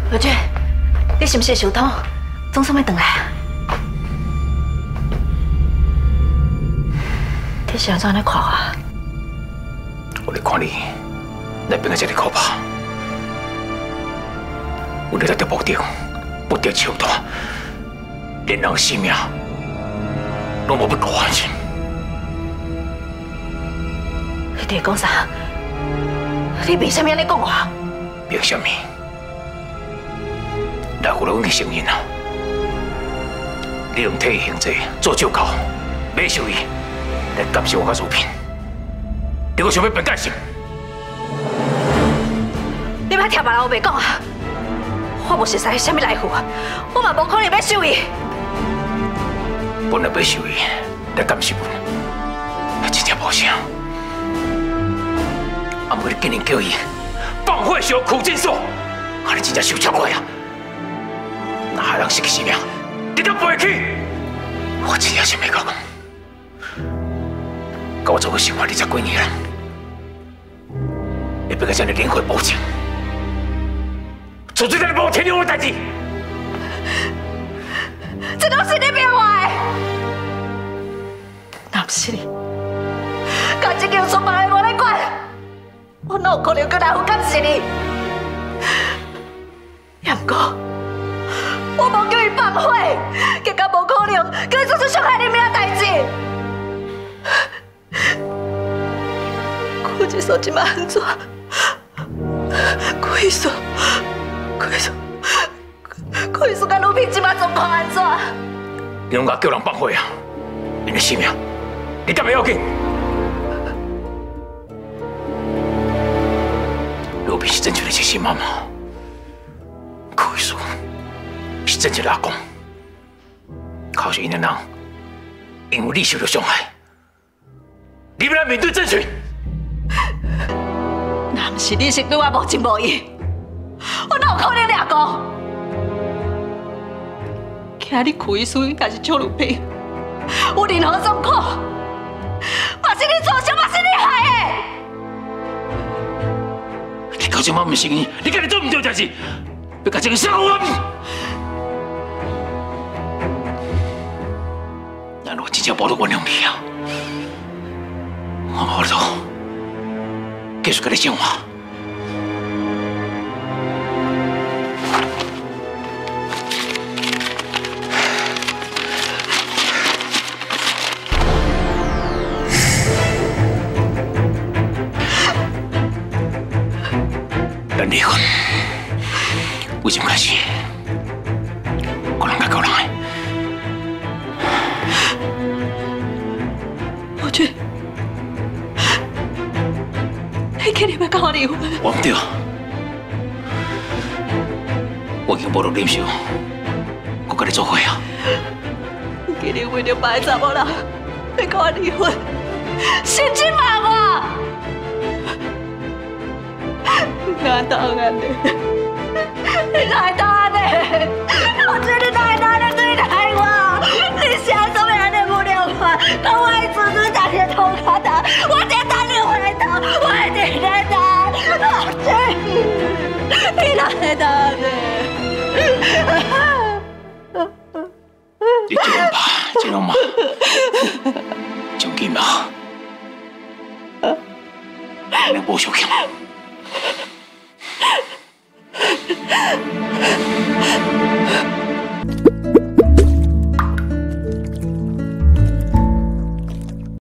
何娟，你是不是会想通？总算要回来啊？你是安怎来看我？ 我来看你，来变个这么可怕。为了达到目的，不得手段，连人性命拢无不顾换心。 你在讲啥？你凭什么安尼讲我？ 凭什么？来有了阮的承认啊！你用体刑罪做借口，买受益来监视我甲如萍，你阁想要变解释？ 你莫听别人话袂讲啊！我无熟悉什么来福，我嘛无可能要受益。 本来要受益来监视阮，真正无啥。啊！无你竟然叫伊放火烧苦诊所，安尼真正受超过啊！那害人失去性命，你都背起，我真正是袂讲。甲我做伙生活20几年了，会变个这样连环报警，做这样无天理的代志， 这都是你逼我的。若不是你，把这件事放在我来管。我哪有可能跟来福监视你？也不过，我无叫伊放火，更加无可能叫伊做出伤害你命的代志。苦诊所即摆安怎？开锁，甲卢平即摆状况安怎？ 你拢甲叫人放火啊！因的性命，你敢袂要紧？卢平是正确的一个新妈妈，可以说是正确的阿公。靠着因的人，因为你受到伤害，你要来面对正确。 若不是你是对我无情无义，我哪有可能俩讲？今日开书应该是邱鲁平，有任何状况，嘛是你造成，嘛是你害的。 你到这么唔承认，你今日做唔对代志，要甲这个杀我！咱我真正无得原谅你啊！我无法度继续跟你生活。咱离婚，为什么开始？我人甲搞人的。 我去，你今日要跟我离婚？ 我唔对，我已经无落忍受，我跟你做伙啊！ 今日为了别个查某人要跟我离婚，甚至骂我！哪当安尼？你哪当安尼？我觉得你哪当安尼对待我？你想怎么样你不了我？等我一次次打电话给他，我再打你回头，我一定来打。老师，你哪会当安尼？ 你这样吧，这样嘛，从今嘛，你无想强。